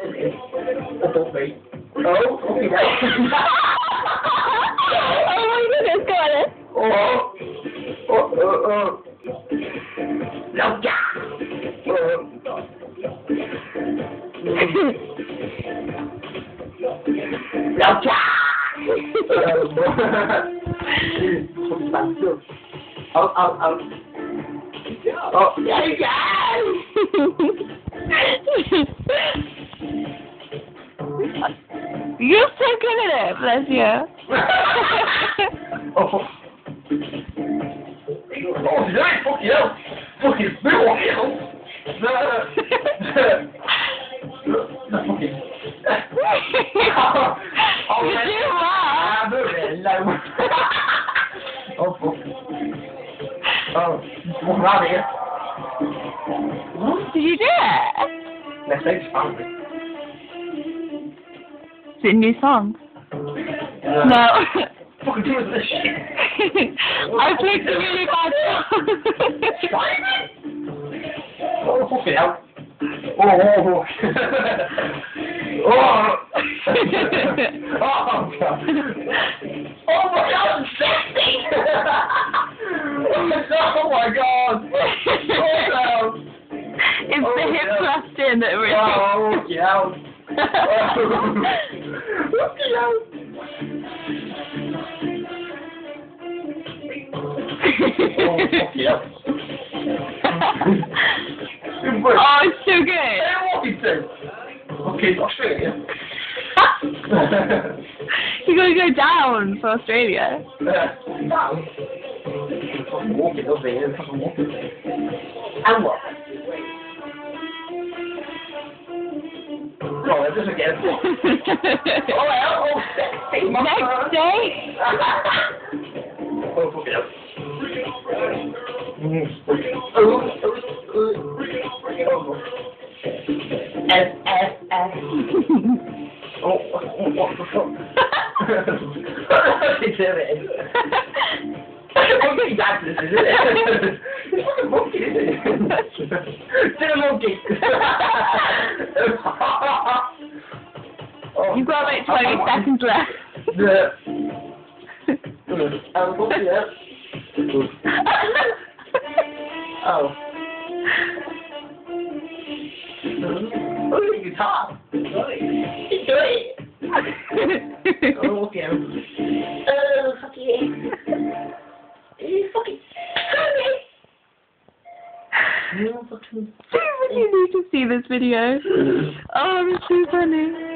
Above me. Oh, fucking hell. Oh my goodness, go on then. No, yeah. No, yeah. Oh, yeah, yeah. You're so good at it, bless you. Oh, yeah, fucking hell. Fucking bill, hell. No, fucking. You do what? Oh, fuck. Oh, walk around here. Did you do it? Next thing's family. Is it a new song? No. Fucking do this shit. I picked a really bad song. Oh, fucking hell. Oh. Oh. Oh, God. Oh, my God, I'm sexy. Oh, my God. Oh, no. It's the hip thrust in that really... Oh, yeah. Oh, it's so good. What you do? Okay, Australia. You gotta go down for Australia. Down? I'm walking over here. I'm walking. And what? Oh, this again. Oh, sexy. Next day. Oh, fuck it up. S. Oh, what the fuck? It's it. Monkey dances, isn't it? It's like a monkey, isn't it? It's a monkey. Oh. You've got like 20 seconds left. Oh. Oh, the guitar. Do it. Oh, okay. Oh, fuck you. You fucking. You need to see this video. Oh, it's so funny.